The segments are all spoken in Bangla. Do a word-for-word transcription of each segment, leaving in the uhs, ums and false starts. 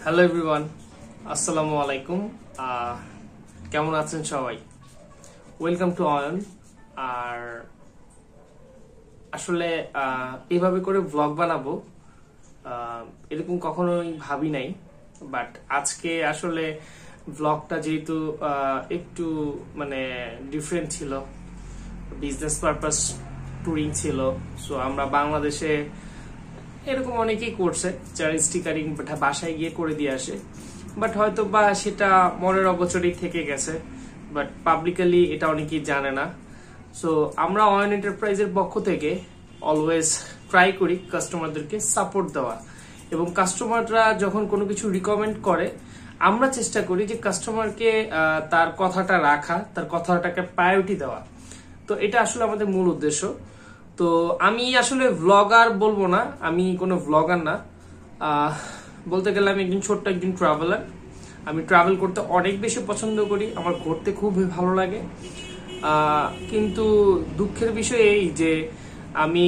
হ্যালো এভরিওয়ান, আসসালামু আলাইকুম। কেমন আছেন সবাই? Welcome to Ayan. আর আসলে এইভাবে করে ব্লগ বানাবো এরকম কখনোই ভাবি নাই, বাট আজকে আসলে ব্লগটা যেহেতু একটু মানে ডিফারেন্ট ছিল, বিজনেস পারপাস ট্যুরিং ছিল। সো আমরা বাংলাদেশে এরকম অনেকেই করছে, যারা স্টিকারিং বাসায় গিয়ে করে দিয়ে আসে, বাট হয়তো বা সেটা মনের অগোচরেই থেকে গেছে, বাট পাবলিকালি এটা অনেকেই জানে না। সো আমরা অয়ন এন্টারপ্রাইজের পক্ষ থেকে অলওয়েজ ট্রাই করি কাস্টমারদেরকে সাপোর্ট দেওয়া, এবং কাস্টমাররা যখন কোনো কিছু রিকমেন্ড করে আমরা চেষ্টা করি যে কাস্টমারকে তার কথাটা রাখা, তার কথাটাকে প্রায়োরিটি দেওয়া। তো এটা আসলে আমাদের মূল উদ্দেশ্য। তো আমি আসলে ভ্লগার বলবো না, আমি কোনো ভ্লগার না, বলতে গেলে আমি একজন ছোট্ট একজন ট্রাভেলার। আমি ট্রাভেল করতে অনেক বেশি পছন্দ করি, আমার ঘুরতে খুবই ভালো লাগে। কিন্তু দুঃখের বিষয় এই যে আমি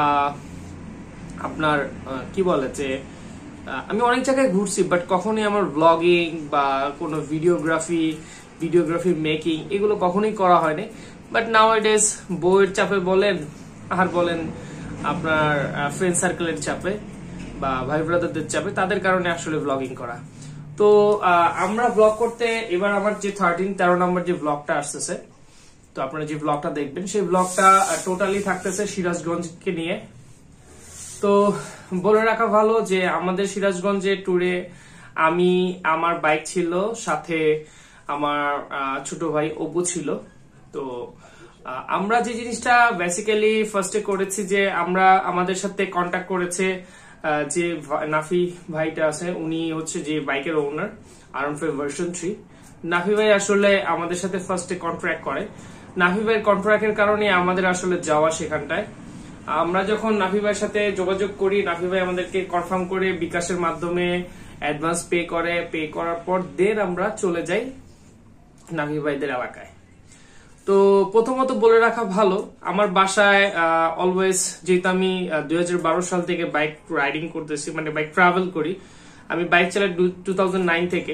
আপনার কি বলে যে আমি অনেক জায়গায় ঘুরছি, বাট কখনোই আমার ভ্লগিং বা কোনো ভিডিওগ্রাফি ভিডিওগ্রাফি মেকিং এগুলো কখনোই করা হয়নি। বাট নাও ইট ইজ বইয়ের চাপে বলেন আর বলেন আপনার ফ্রেন্ড সার্কেলের চাপে বা ভাই ব্রাদারদের চাপে, তাদের কারণে আসলে ব্লগিং করা। তো আমরা ব্লগ করতে এবার আমার যে থার্টিন তেরো নম্বর যে ব্লগটা আসতেছে, তো আপনারা যে ব্লগটা দেখবেন সেই ব্লগটা টোটালি থাকতেছে সিরাজগঞ্জকে নিয়ে। তো বলে রাখা ভালো যে আমাদের সিরাজগঞ্জের ট্যুরে আমি, আমার বাইক ছিল, সাথে আমার ছোট ভাই অপু ছিল। তো আমরা যে জিনিসটা বেসিক্যালি ফার্স্টে করেছি যে আমরা আমাদের সাথে কন্ট্যাক্ট করেছে যে নাফি ভাইটা আছে, উনি হচ্ছে যে বাইকের owner R one five version three. Nafi ভাই আসলে আমাদের সাথে ফার্স্টে কন্ট্রাক্ট করে। নাফি ভাইয়ের কন্ট্রাক্টের কারণে আমাদের আসলে যাওয়া সেখানটায়। আমরা যখন নাফি ভাইয়ের সাথে যোগাযোগ করি, নাফি ভাই আমাদেরকে কনফার্ম করে বিকাশের মাধ্যমে অ্যাডভান্স পে করে, পে করার পর দেন আমরা চলে যাই নাফি ভাইদের এলাকায়। তো প্রথমত বলে রাখা ভালো, আমার বাসায় অলওয়েজ, যেহেতু আমি দুই হাজার বারো সাল থেকে বাইক রাইডিং করতেছি, মানে বাইক ট্রাভেল করি, আমি বাইক চালাই টু থাউজেন্ড নাইন থেকে,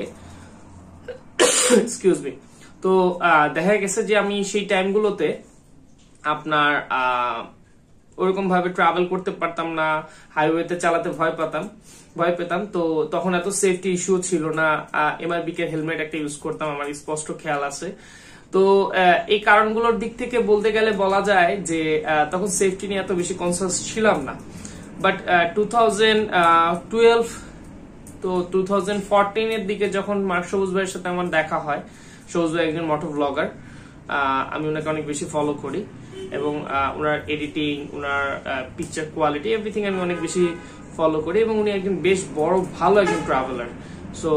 এক্সকিউজ মি। তো দেখা গেছে যে আমি সেই টাইমগুলোতে আপনার ওরকম ভাবে ট্রাভেল করতে পারতাম না, হাইওয়েতে চালাতে ভয় পেতাম ভয় পেতাম তো তখন এত সেফটি ইস্যু ছিল না। এমআরবি কে হেলমেট একটা ইউজ করতাম, আমার স্পষ্ট খেয়াল আছে। তো এই কারণগুলোর দিক থেকে বলতে গেলে বলা যায় যে তখন সেফটি নিয়ে এত বেশি কনসাস ছিলাম না। বাট টু থাউজেন্ড টুয়েলভ তো টু থাউজেন্ড ফোরটিন এর দিকে যখন মার্ক সবুজ ভাইয়ের সাথে আমার দেখা হয়, সবুজ ভাই একজন মোটো ব্লগার, আমি ওনাকে অনেক বেশি ফলো করি, এবং owner editing, owner picture quality, everything আমি অনেক বেশি ফলো করি, এবং উনি একজন বেশ বড় ভালো একজন ট্রাভেলার। সো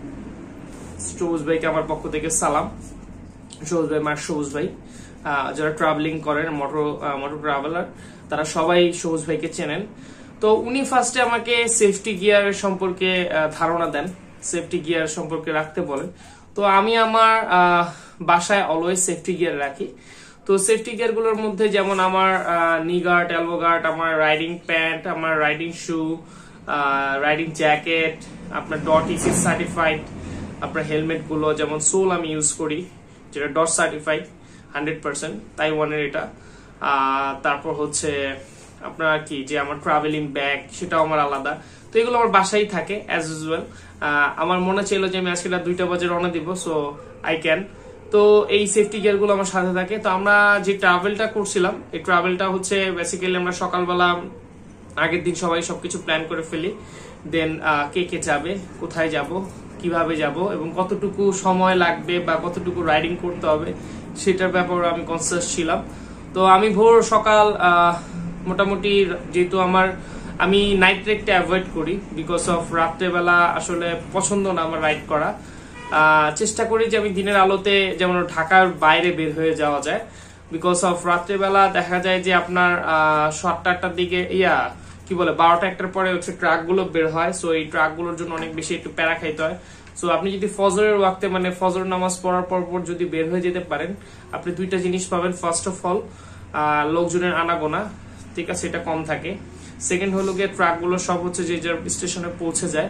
সবুজ ভাইকে আমার পক্ষ থেকে সালাম। সবুজ ভাই, মার্ক সবুজ ভাই, যারা ট্রাভেলিং করেন, মোটর মোটর ট্রাভেলার, তারা সবাই সবুজ ভাইকে চেনেন। তো উনি ফার্স্টে আমাকে সেফটি গিয়ার সম্পর্কে ধারণা দেন, সেফটি গিয়ার সম্পর্কে রাখতে বলেন। তো আমি আমার বাসায় অলওয়েজ সেফটি গিয়ার রাখি। তো সেফটি গিয়ার গুলোর মধ্যে যেমন আমার নি গার্ড, এলবো গার্ড, আমার রাইডিং প্যান্ট, আমার রাইডিং শু, রাইডিং জ্যাকেট, আপনার ডট ইসি সার্টিফাইড, আপনার হেলমেট গুলো যেমন সোল আমি ইউজ করি, যেটা ডট সার্টিফাইড হান্ড্রেড পার্সেন্ট তাইওয়ানের এটা। তারপর হচ্ছে আপনার কি যে আমার ট্রাভেলিং ব্যাগ, সেটাও আমার আলাদা। তো এগুলো আমার বাসায় থাকে অ্যাজ ইউজুয়াল। আমার মনে ছিল যে আমি আজকে দুইটা বাজে রওনা দিব, সো আই ক্যান। তো এই সেফটি গিয়ার গুলো আমার সাথে থাকে। তো আমরা যে ট্রাভেলটা করছিলাম, এই ট্রাভেলটা হচ্ছে বেসিক্যালি আমরা সকালবেলা আগের দিন সবাই সবকিছু প্ল্যান করে ফেলি, দেন কে কে যাবে, কোথায় যাব, কিভাবে যাব, এবং কতটুকু সময় লাগবে বা কতটুকু রাইডিং করতে হবে সেটার ব্যাপারে আমি কনসাস ছিলাম। তো আমি ভোর সকাল মোটামুটি, যেহেতু আমার আমি নাইট ট্রেকটা অ্যাভয়েড করি বিকজ অফ রাত্রেবেলা আসলে পছন্দ না আমার রাইড করা। চেষ্টা করি যে আমি দিনের আলোতে যেমন ঢাকার বাইরে বের হয়ে যাওয়া যায়, বিকজ অফ রাত্রেবেলা দেখা যায় যে আপনার সাতটা আটটার দিকে ইয়া কি বলে বারোটা একটার পরে হচ্ছে ট্রাক গুলো বের হয়। সো এই ট্রাক গুলোর জন্য অনেক বেশি একটু প্যারা খাইতে হয়। সো আপনি যদি ফজরের ওয়াক্তে, মানে ফজর নামাজ পড়ার পর পর যদি বের হয়ে যেতে পারেন, আপনি দুইটা জিনিস পাবেন। ফার্স্ট অফ অল লোকজনের আনাগোনা, ঠিক আছে, এটা কম থাকে। সেকেন্ড হলো গিয়ে ট্রাক গুলো সব হচ্ছে যে যার স্টেশনে পৌঁছে যায়।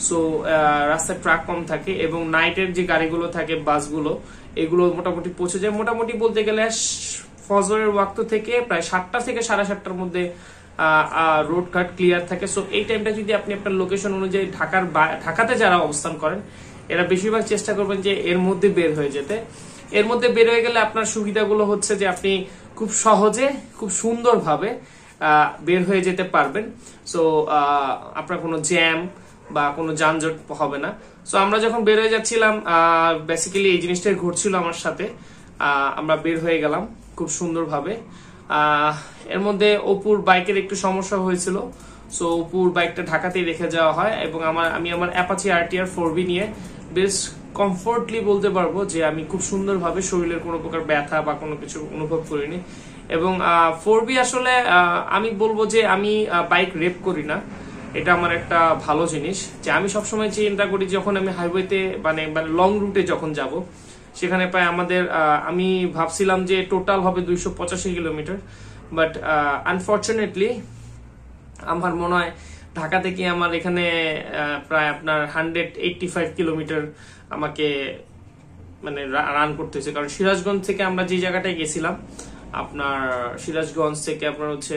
সো রাস্তায় ট্রাক কম থাকে এবং নাইটের যে গাড়িগুলো থাকে বাসগুলো এগুলো মোটামুটি পৌঁছে যায়। মোটামুটি বলতে গেলে ফজরের ওয়াক্ত থেকে প্রায় সাতটা থেকে সাড়ে সাতটার মধ্যে রোড ঘাট ক্লিয়ার থাকে। সো এই টাইমটা যদি আপনি আপনার লোকেশন অনুযায়ী ঢাকার ঢাকাতে যারা অবস্থান করেন এরা বেশিরভাগ চেষ্টা করবেন যে এর মধ্যে বের হয়ে যেতে। এর মধ্যে বের হয়ে গেলে আপনার সুবিধাগুলো হচ্ছে যে আপনি খুব সহজে খুব সুন্দরভাবে বের হয়ে যেতে পারবেন। সো আপনার কোনো জ্যাম বা কোনো যানজট হবে না। সো আমরা যখন বের হয়ে যাচ্ছিলাম বেসিক্যালি এই জিনিসটাই ঘটছিল আমার সাথে। আমরা বের হয়ে গেলাম খুব সুন্দরভাবে। এর মধ্যে অপুর বাইকের একটু সমস্যা হয়েছিল, সো অপুর বাইকটা ঢাকাতেই রেখে যাওয়া হয় এবং আমার আমি আমার অ্যাপাচি আরটিআর ফোর বি নিয়ে বেশ কমফোর্টলি বলতে পারবো যে আমি খুব সুন্দরভাবে শরীরের কোনো প্রকার ব্যথা বা কোনো কিছু অনুভব করিনি। এবং ফোর বি আসলে আমি বলবো যে আমি বাইক রেপ করি না, এটা আমার একটা ভালো জিনিস যে আমি সবসময় চিন্তা করি যখন আমি হাইওয়েতে মানে মানে লং রুটে যখন যাব সেখানে প্রায় আমাদের আমি ভাবছিলাম যে টোটাল হবে দুইশো পঁচাশি কিলোমিটার, বাট আনফর্চুনেটলি আমার মনে হয় ঢাকা থেকে আমার এখানে প্রায় আপনার হান্ড্রেড এইটটি ফাইভ কিলোমিটার আমাকে মানে রান করতে হয়েছে। কারণ সিরাজগঞ্জ থেকে আমরা যে জায়গাটায় গেছিলাম আপনার সিরাজগঞ্জ থেকে আপনার হচ্ছে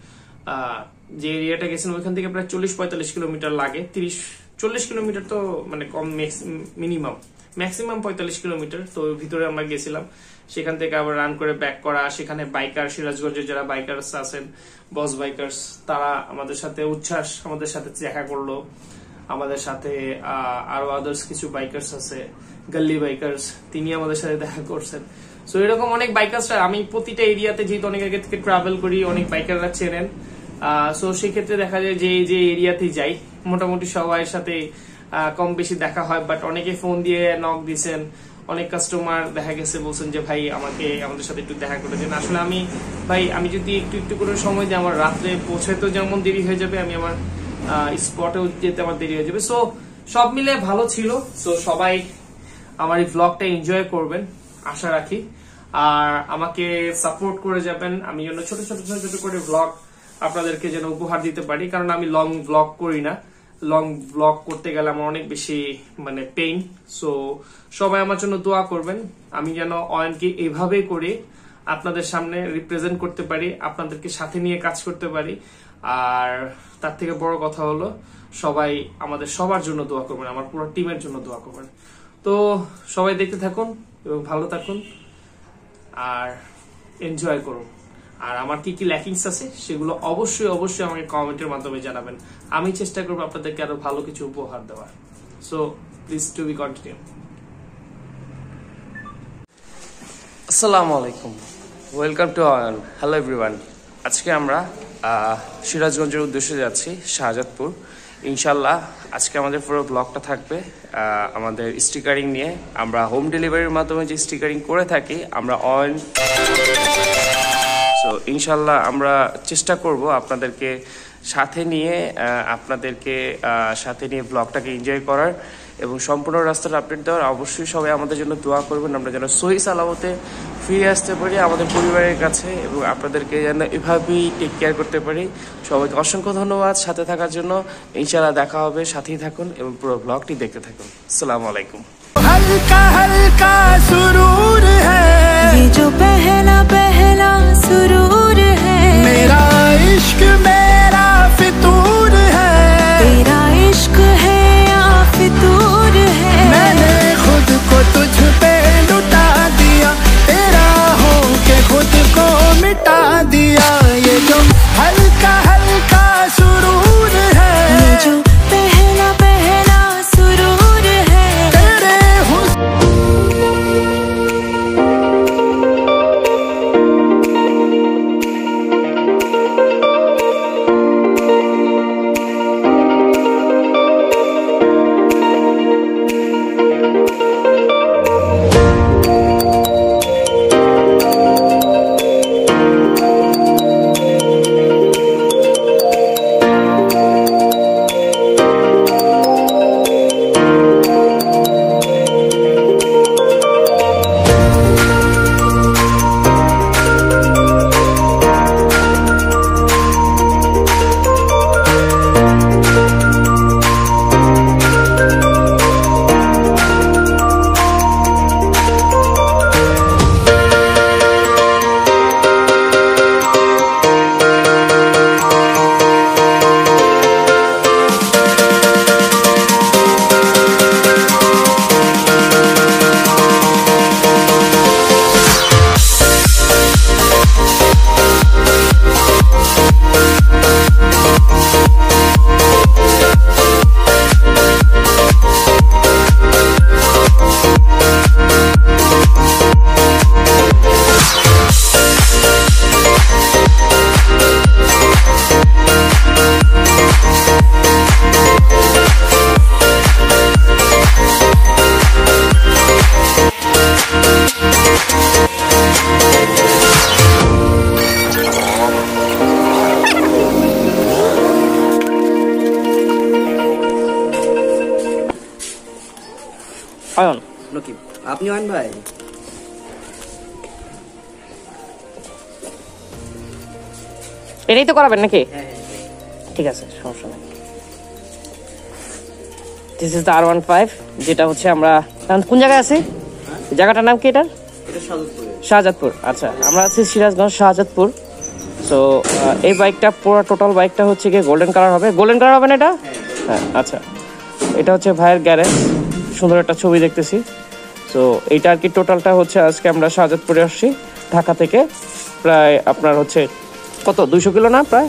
যে এরিয়াটা গেছিলাম ওইখান থেকে প্রায় চল্লিশ পঁয়তাল্লিশ কিলোমিটার লাগে। তিরিশ চল্লিশ কিলোমিটার তো মানে কম মিনিমাম, ম্যাক্সিমাম পঁয়তাল্লিশ কিলোমিটার। তো ভিতরে আমরা গেছিলাম, সেখান থেকে আবার রান করে ব্যাক করা। সেখানে বাইকার সিরাজগঞ্জের যারা বাইকার্স আছেন বস বাইকার্স তারা আমাদের সাথে উচ্ছ্বাস আমাদের সাথে দেখা করলো, আমাদের সাথে আরো আদার্স কিছু বাইকার্স আছে গল্লি বাইকার্স তিনি আমাদের সাথে দেখা করছেন। সো এরকম অনেক বাইকার্সরা আমি প্রতিটা এরিয়াতে যেহেতু অনেক আগে থেকে ট্রাভেল করি অনেক বাইকাররা চেনেন। সো সেই ক্ষেত্রে দেখা যায় যে যে এরিয়াতে যাই মোটামুটি সবার সাথে কম বেশি দেখা হয়, বাট অনেকে ফোন দিয়ে নক দিয়েছেন, অনেক কাস্টমার দেখা গেছে বলছেন যে ভাই আমাকে আমাদের সাথে একটু দেখা করে দিন। আসলে আমি ভাই আমি যদি একটু একটু করে সময় দিই আমার রাত্রে পৌঁছাতে যেমন দেরি হয়ে যাবে, আমি আমার স্পটেও যেতে আমার দেরি হয়ে যাবে। সো সব মিলে ভালো ছিল। সো সবাই আমার এই ভ্লগটা এনজয় করবেন আশা রাখি, আর আমাকে সাপোর্ট করে যাবেন আমি যেন ছোট ছোট ছোট ছোট করে ভ্লগ আপনাদেরকে যেন উপহার দিতে পারি। কারণ আমি লং ভ্লগ করি না, লং ভ্লগ করতে গেলে আমার অনেক বেশি মানে পেইন। সো সবাই আমার জন্য দোয়া করবেন আমি যেন অয়নকে এভাবে করে আপনাদের সামনে রিপ্রেজেন্ট করতে পারি, আপনাদেরকে সাথে নিয়ে কাজ করতে পারি। আর তার থেকে বড় কথা হলো সবাই আমাদের সবার জন্য দোয়া করবেন, আমার পুরো টিমের জন্য দোয়া করবেন। তো সবাই দেখতে থাকুন এবং ভালো থাকুন আর এনজয় করুন। আর আমার কি কি ল্যাকিংস আছে সেগুলো অবশ্যই অবশ্যই আমাকে কমেন্টের মাধ্যমে জানাবেন, আমি চেষ্টা করবো আপনাদেরকে আরো ভালো কিছু উপহার দেওয়ার। So please to be continue. আসসালামু আলাইকুম, welcome to Ayan. Hello everyone, আজকে আমরা সিরাজগঞ্জের উদ্দেশ্যে যাচ্ছি শাহজাদপুর। ইনশাল্লাহ আজকে আমাদের পুরো ব্লগটা থাকবে আমাদের স্টিকারিং নিয়ে। আমরা হোম ডেলিভারির মাধ্যমে যে স্টিকারিং করে থাকি আমরা অয়ন, সো ইনশাল্লাহ আমরা চেষ্টা করব আপনাদেরকে সাথে নিয়ে আপনাদেরকে সাথে নিয়ে ব্লগটাকে এনজয় করার এবং সম্পূর্ণ রাস্তার আপডেট দেওয়ার। অবশ্যই সবাই আমাদের জন্য দোয়া করবেন আমরা যেন সহি সালামতে ফিরে আসতে পারি আমাদের পরিবারের কাছে এবং আপনাদেরকে যেন এভাবেই টেক কেয়ার করতে পারি। সবাইকে অসংখ্য ধন্যবাদ সাথে থাকার জন্য। ইনশাআল্লাহ দেখা হবে, সাথেই থাকুন এবং পুরো ব্লগটি দেখতে থাকুন। আসসালামু আলাইকুম। हल्का हल्का सुरूर है ये जो पहला पहला सुरूर है, मेरा इश्क मेरा फितूर है, तेरा इश्क है या फितूर है, मैंने खुद को तुझ पे लुटा दिया, तेरा हो के खुद को मिटा दिया। ये जो हल्का हल्का सुरूर है ये जो पहला पहला सुरूर है, तेरे हुस्न অয়ন নকিব, আপনি অয়ন ভাই? এটাই তো করাবেন নাকি? ঠিক আছে, সমস্যা নেই। This is the R one five, যেটা হচ্ছে আমরা কোন জায়গায় আছি, জায়গাটার নাম কি এটার? শাহজাদপুর। আচ্ছা, আমরা আছি সিরাজগঞ্জ শাহজাদপুর। সো এই বাইকটা পুরো টোটাল বাইকটা হচ্ছে গিয়ে গোল্ডেন কালার হবে। গোল্ডেন কালার হবে না এটা? হ্যাঁ। আচ্ছা, এটা হচ্ছে ভাইয়ের গ্যারেজ, সুন্দর একটা ছবি দেখতেছি। তো এইটা আর কি টোটালটা হচ্ছে আজকে আমরা শাহজাদপুরে আসছি ঢাকা থেকে। প্রায় আপনার হচ্ছে কত, দুইশো কিলো না প্রায়?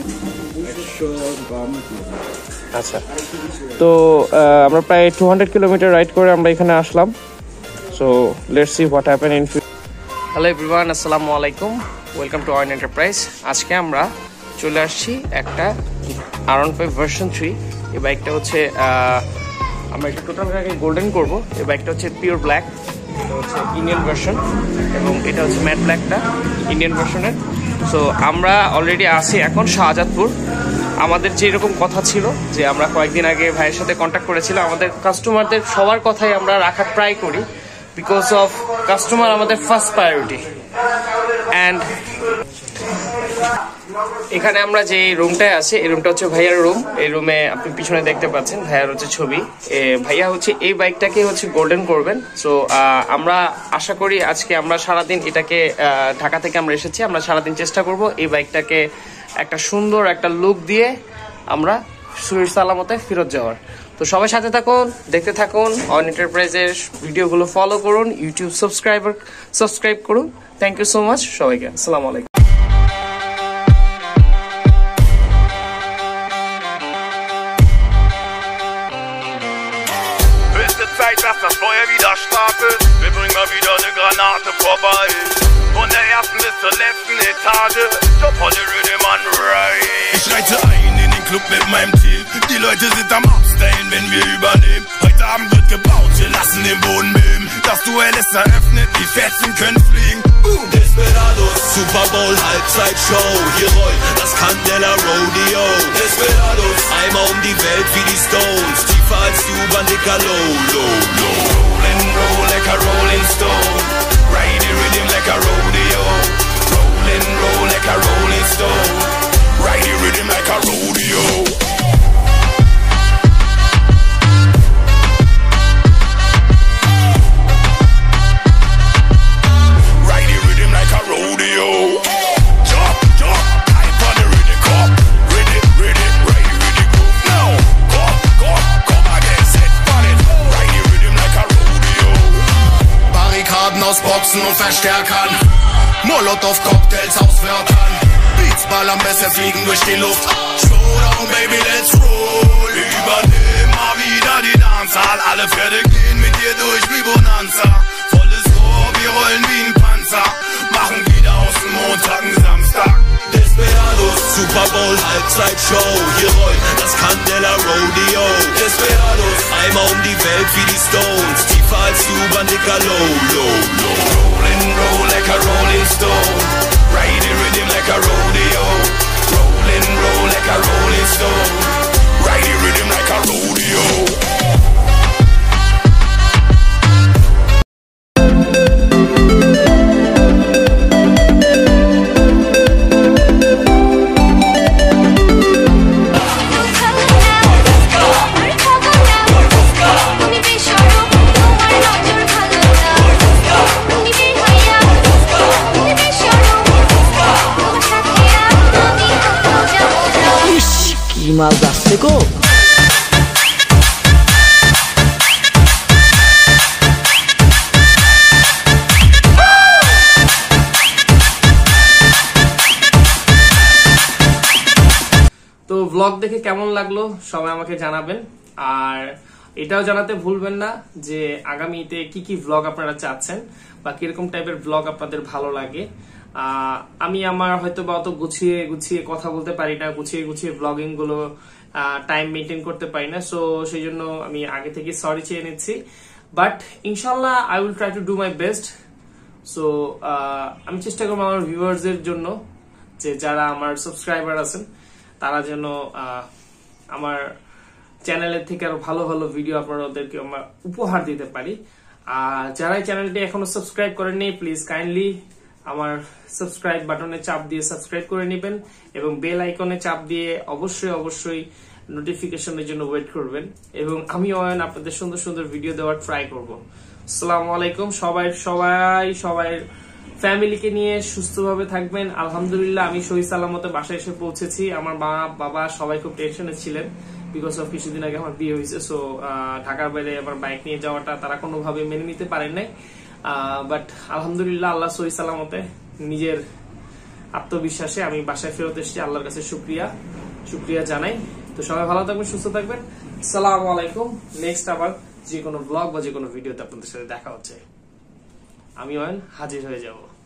আচ্ছা, তো আমরা প্রায় টু হান্ড্রেড কিলোমিটার রাইড করে আমরা এখানে আসলাম। So let's see what happen in future. Hello everyone, আসসালামু আলাইকুম, ওয়েলকাম টু অয়ন এন্টারপ্রাইজ। আজকে আমরা চলে আসছি একটা R one five version three. এই বাইকটা হচ্ছে আমরা একটা টোটালটাকে গোল্ডেন করব। এই বাইকটা হচ্ছে পিওর ব্ল্যাক, এটা হচ্ছে ইন্ডিয়ান ভার্সন, এবং এটা হচ্ছে ম্যাট ব্ল্যাকটা ইন্ডিয়ান ভার্সনের। সো আমরা অলরেডি আছি এখন শাহজাদপুর। আমাদের যেরকম কথা ছিল যে আমরা কয়েকদিন আগে ভাইয়ের সাথে কন্ট্যাক্ট করেছিলাম, আমাদের কাস্টমারদের সবার কথাই আমরা রাখার ট্রাই করি, বিকজ অফ কাস্টমার আমাদের ফার্স্ট প্রায়োরিটি। অ্যান্ড এখানে আমরা যে রুমটায় আছি, এই রুমটা হচ্ছে ভাইয়ার রুম। এই রুমে আপনি পিছনে দেখতে পাচ্ছেন ভাইয়ার হচ্ছে ছবি। ভাইয়া হচ্ছে এই বাইকটাকে হচ্ছে গোল্ডেন করবেন। সো আমরা আশা করি আজকে আমরা সারাদিন এটাকে, ঢাকা থেকে আমরা এসেছি, আমরা সারাদিন চেষ্টা করব এই বাইকটাকে একটা সুন্দর একটা লুক দিয়ে আমরা সুইট সালামতে ফেরত যাওয়ার। তো সবাই সাথে থাকুন, দেখতে থাকুন, অয়ন এন্টারপ্রাইজের ভিডিওগুলো ফলো করুন, ইউটিউব সাবস্ক্রাইবার সাবস্ক্রাইব করুন। থ্যাংক ইউ সো মাচ সবাইকে, আসসালামু আলাইকুম। Zeit, dass das Feuer wieder startet. Wir bringen mal wieder eine Granate vorbei. Von der ersten bis zur letzten Etage. Top Holly Rhythm on Ride. Ich reite ein in den Club mit meinem Team. Die Leute sind am Abstellen, wenn wir übernehmen. Heute Abend wird gebaut, wir lassen den Boden beben. Das Duell ist eröffnet, die Fetzen können fliegen. Uh. Desperados, Super Bowl, Halbzeitshow. Hier rollt das Candela Rodeo. Desperados, einmal um die Welt wie die Stones. Tiefer als die U-Bahn, dicker Low, low, low. Rollin', roll like a rolling stone. Ride the rhythm like a rodeo. Rollin', roll like a rolling stone. Ride the rhythm like a rodeo. Aus Boxen und Verstärkern, Molotow-Cocktails aus Wörtern, Beats ballern besser, fliegen durch die Luft. Showdown, baby, let's roll. Übernehmen mal wieder die Dancehalle. Alle Pferde gehen mit dir durch wie Bonanza. Volles Rohr, wir rollen wie ein Panzer. Machen wieder aus dem Montag einen Samstag. Desperados, Super Bowl, Halbzeitshow. Hier rollt das Candela Rodeo. Desperados, einmal um die Welt wie die Stones. Tiefer als die U-Bahn, dicker Low, low, low. Rollin', roll like a rolling stone. Ride the rhythm like a rodeo. Rollin', roll like a rolling stone. Ride the rhythm like a rodeo. মাল যাচ্ছে গো। তো ব্লগ দেখে কেমন লাগলো সবাই আমাকে জানাবেন, আর এটাও জানাতে ভুলবেন না যে আগামীতে কি কি ব্লগ আপনারা চাচ্ছেন বা কিরকম টাইপের ব্লগ আপনাদের ভালো লাগে। আমি আমার হয়তো বা অত গুছিয়ে গুছিয়ে কথা বলতে পারি না, গুছিয়ে গুছিয়ে ব্লগিং গুলো টাইম মেনটেন করতে পারি না। সো সেই জন্য আমি আগে থেকে সরি চেয়ে নিচ্ছি, বাট ইনশাল্লাহ I will try to do my best. So আমি চেষ্টা করবো আমার ভিউয়ার্স এর জন্য, যে যারা আমার সাবস্ক্রাইবার আছেন তারা যেন আমার চ্যানেলের থেকে আরো ভালো ভালো ভিডিও আপনারা ওদেরকে আমরা উপহার দিতে পারি। আর যারা চ্যানেলটি এখনো সাবস্ক্রাইব করেননি প্লিজ কাইন্ডলি আমার সাবস্ক্রাইব বাটনে চাপ দিয়ে সাবস্ক্রাইব করে নেবেন এবং বেল আইকনে চাপ দিয়ে অবশ্যই অবশ্যই নোটিফিকেশনের জন্য ওয়েট করবেন এবং আমি অয়ন আপনাদের সুন্দর সুন্দর ভিডিও দেওয়ার ট্রাই করব। আসসালামু আলাইকুম। সবাই সবাই সবাই ফ্যামিলিকে নিয়ে সুস্থভাবে থাকবেন। আলহামদুলিল্লাহ আমি সহি সালামতে বাসায় এসে পৌঁছেছি। আমার মা বাবা সবাই খুব টেনশনে ছিলেন বিকজ অফ কিছুদিন আগে আমার বিয়ে হয়েছে, সো ঢাকার বাইরে আমার বাইক নিয়ে যাওয়াটা তারা কোনোভাবে মেনে নিতে পারেন নাই। বাট আলহামদুলিল্লাহ আল্লাহ সহি সালামতে নিজের আত্মবিশ্বাসে আমি বাসায় ফেরত এসেছি। আল্লাহর কাছে শুক্রিয়া শুক্রিয়া জানাই। তো সবাই ভালো থাকবেন, সুস্থ থাকবেন। আসসালামু আলাইকুম। নেক্সট আবার যে কোনো ব্লগ বা যে কোনো ভিডিওতে আপনাদের সাথে দেখা হচ্ছে। আমি অয়ন হাজির হয়ে যাব।